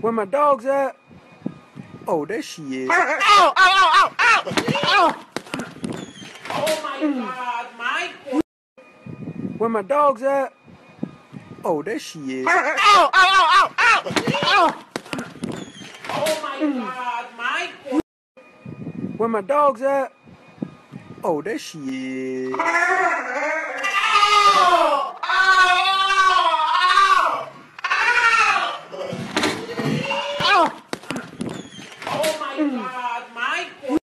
Where my dog's at? Oh, there she is. Ow, ow, ow, ow, ow, ow! Oh my God, Mike! Where my dog's at? Oh, there she is. Ow, ow, ow, ow, ow! Oh my God, Mike! Where my dog's at? Oh, there she is.